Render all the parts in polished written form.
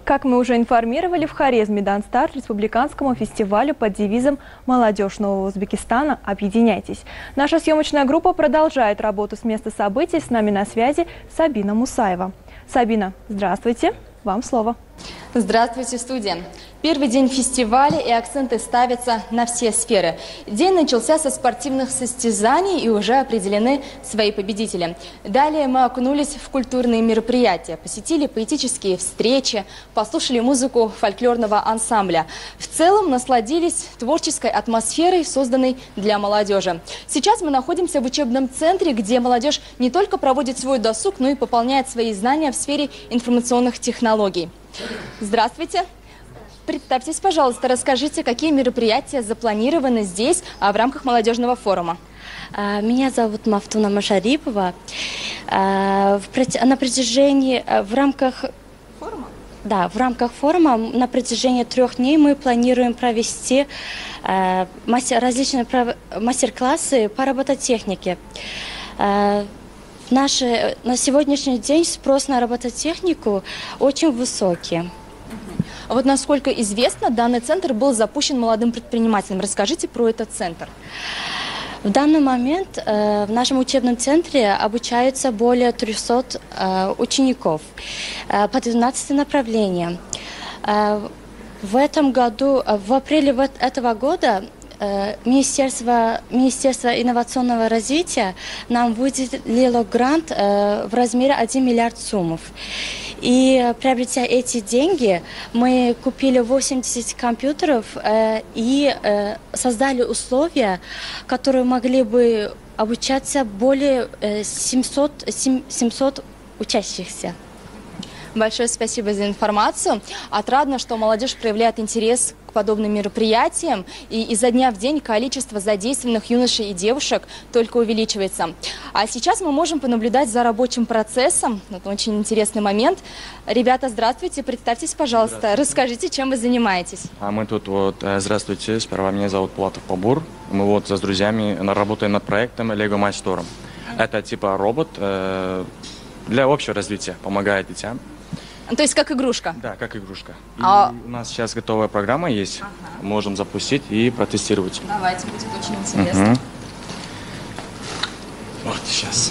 Как мы уже информировали, в Хорезме дан старт республиканскому фестивалю под девизом «Молодежь Нового Узбекистана. Объединяйтесь». Наша съемочная группа продолжает работу с места событий. С нами на связи Сабина Мусаева. Сабина, здравствуйте. Вам слово. Здравствуйте, студия. Первый день фестиваля, и акценты ставятся на все сферы. День начался со спортивных состязаний, и уже определены свои победители. Далее мы окунулись в культурные мероприятия, посетили поэтические встречи, послушали музыку фольклорного ансамбля. В целом насладились творческой атмосферой, созданной для молодежи. Сейчас мы находимся в учебном центре, где молодежь не только проводит свой досуг, но и пополняет свои знания в сфере информационных технологий. Здравствуйте. Представьтесь, пожалуйста, расскажите, какие мероприятия запланированы здесь в рамках молодежного форума. Меня зовут Мафтуна Машарипова. На протяжении, в рамках форума на протяжении 3 дней мы планируем провести различные мастер-классы по робототехнике. На сегодняшний день спрос на робототехнику очень высокий. Вот насколько известно, данный центр был запущен молодым предпринимателем. Расскажите про этот центр. В данный момент в нашем учебном центре обучаются более 300 учеников по 12 направлениям. В этом году, в апреле этого года, Министерство инновационного развития нам выделило грант в размере 1 миллиард сумм. И приобретя эти деньги, мы купили 80 компьютеров и создали условия, которые могли бы обучаться более 700 учащихся. Большое спасибо за информацию. Отрадно, что молодежь проявляет интерес к подобным мероприятиям, и изо дня в день количество задействованных юношей и девушек только увеличивается. А сейчас мы можем понаблюдать за рабочим процессом. Это очень интересный момент. Ребята, здравствуйте, представьтесь, пожалуйста, расскажите, чем вы занимаетесь. Мы тут здравствуйте, сперва меня зовут Платов Бабур. Мы с друзьями работаем над проектом Lego My Store. Это типа робот для общего развития, помогает детям. То есть как игрушка? Да, как игрушка. И у нас сейчас готовая программа есть. Можем запустить и протестировать. Давайте, будет очень интересно. Вот сейчас.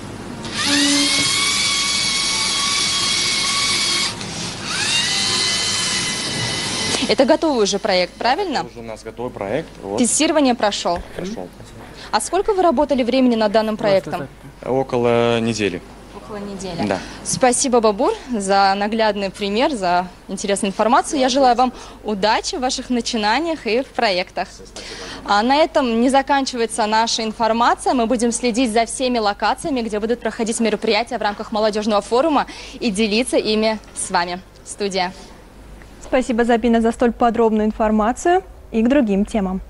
Это готовый уже проект, правильно? Это уже у нас готовый проект. Вот. Тестирование прошел. Прошел. А сколько вы работали времени над данным проектом? Около недели. Около недели. Да. Спасибо, Бабур, за наглядный пример, за интересную информацию. Я желаю вам удачи в ваших начинаниях и в проектах. А на этом не заканчивается наша информация. Мы будем следить за всеми локациями, где будут проходить мероприятия в рамках молодежного форума, и делиться ими с вами. Студия. Спасибо, Сабина, за столь подробную информацию и к другим темам.